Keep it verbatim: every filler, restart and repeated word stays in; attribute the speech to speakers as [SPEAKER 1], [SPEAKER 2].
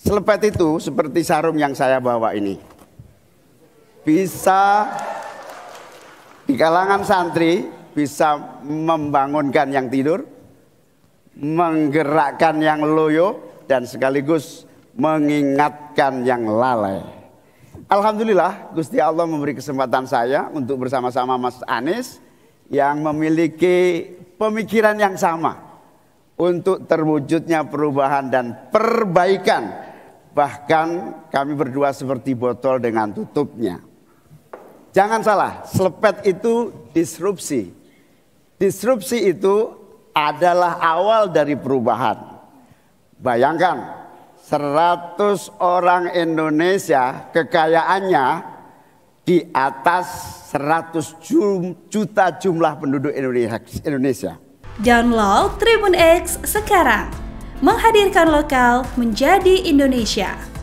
[SPEAKER 1] Selepet itu seperti sarung yang saya bawa ini. Bisa di kalangan santri, bisa membangunkan yang tidur, menggerakkan yang loyo, dan sekaligus mengingatkan yang lalai. Alhamdulillah Gusti Allah memberi kesempatan saya untuk bersama-sama Mas Anies yang memiliki pemikiran yang sama untuk terwujudnya perubahan dan perbaikan. Bahkan kami berdua seperti botol dengan tutupnya. Jangan salah, selepet itu disrupsi. Disrupsi itu adalah awal dari perubahan. Bayangkan, seratus orang Indonesia kekayaannya di atas seratus juta jumlah penduduk Indonesia.
[SPEAKER 2] Download Tribun X sekarang, menghadirkan lokal menjadi Indonesia.